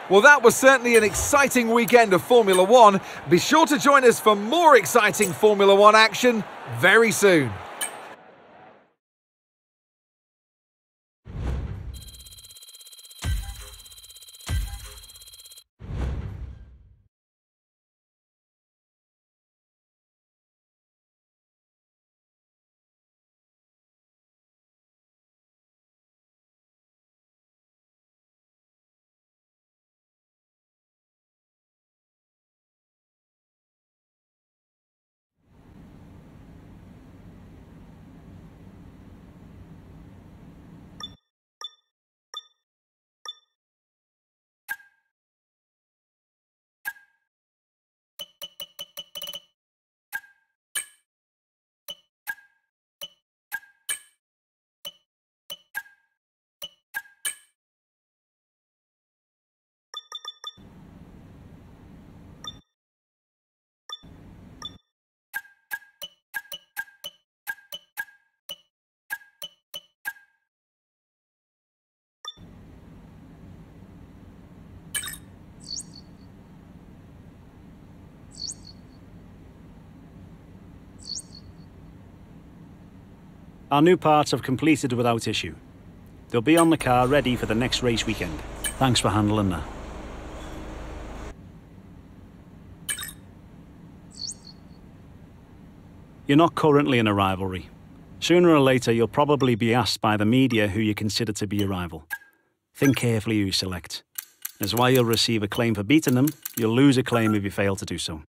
Well, that was certainly an exciting weekend of Formula One. Be sure to join us for more exciting Formula One action very soon. Our new parts have completed without issue. They'll be on the car ready for the next race weekend. Thanks for handling that. You're not currently in a rivalry. Sooner or later, you'll probably be asked by the media who you consider to be your rival. Think carefully who you select. As while you'll receive a claim for beating them, you'll lose a claim if you fail to do so.